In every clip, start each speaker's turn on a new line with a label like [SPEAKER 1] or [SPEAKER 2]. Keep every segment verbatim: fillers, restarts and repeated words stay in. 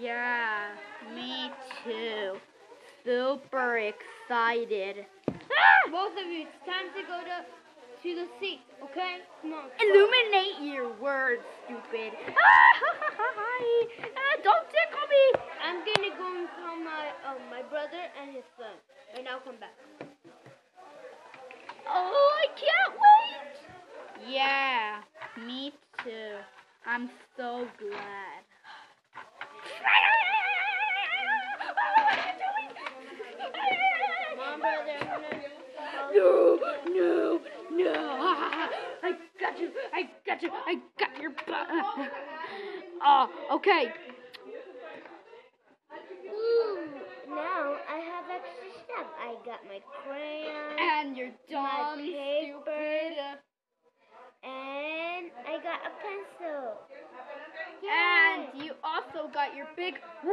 [SPEAKER 1] Yeah, me too. Super excited.
[SPEAKER 2] Both of you, it's time to go to to the seat, okay? Come on.
[SPEAKER 1] Illuminate your words, stupid. Ah, don't tickle me.
[SPEAKER 2] I'm gonna go and call my um my brother and his son, and I'll come back.
[SPEAKER 1] Oh, I can't wait. Yeah, me too. I'm so glad.
[SPEAKER 2] Come on, brother. I'm gonna
[SPEAKER 1] No, no, no. I got you. I got you. I got your butt. Oh, okay.
[SPEAKER 2] Ooh, now I have extra stuff. I got my crayon,
[SPEAKER 1] And you're
[SPEAKER 2] my
[SPEAKER 1] dumb,
[SPEAKER 2] paper,
[SPEAKER 1] stupid.
[SPEAKER 2] and I got a pencil.
[SPEAKER 1] And you also got your big.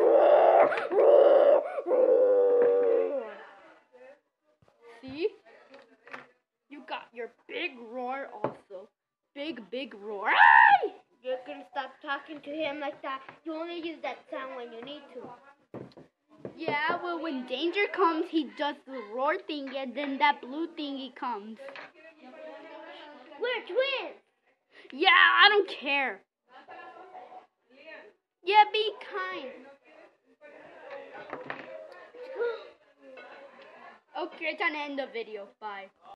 [SPEAKER 1] See? You got your big roar also. Big, big roar.
[SPEAKER 2] You're gonna stop talking to him like that. You only use that sound when you need to.
[SPEAKER 1] Yeah, well, when danger comes, he does the roar thing, and then that blue thingy comes.
[SPEAKER 2] We're twins.
[SPEAKER 1] Yeah, I don't care. Yeah, be kind. Okay, time to end the video. Bye.